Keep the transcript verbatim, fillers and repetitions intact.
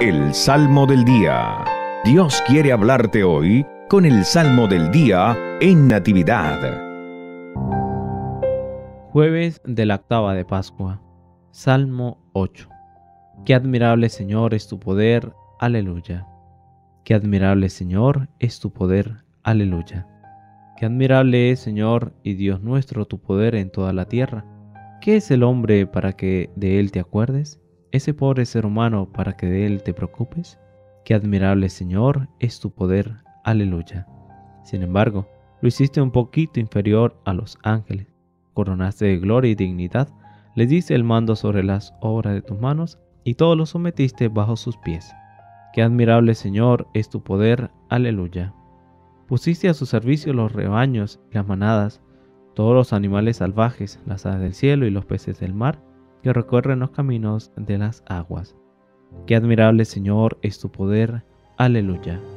El Salmo del Día. Dios quiere hablarte hoy con el Salmo del Día en Natividad. Jueves de la octava de Pascua. Salmo ocho. Qué admirable, Señor, es tu poder. Aleluya. Qué admirable, Señor, es tu poder. Aleluya. Qué admirable es, Señor y Dios nuestro, tu poder en toda la tierra. ¿Qué es el hombre para que de él te acuerdes? Ese pobre ser humano para que de él te preocupes. Qué admirable, Señor, es tu poder. Aleluya. Sin embargo, lo hiciste un poquito inferior a los ángeles. Coronaste de gloria y dignidad, les diste el mando sobre las obras de tus manos, y todo lo sometiste bajo sus pies. Qué admirable, Señor, es tu poder. Aleluya. Pusiste a su servicio los rebaños y las manadas, todos los animales salvajes, las aves del cielo y los peces del mar, que recorren los caminos de las aguas. Qué admirable, Señor, es tu poder. Aleluya.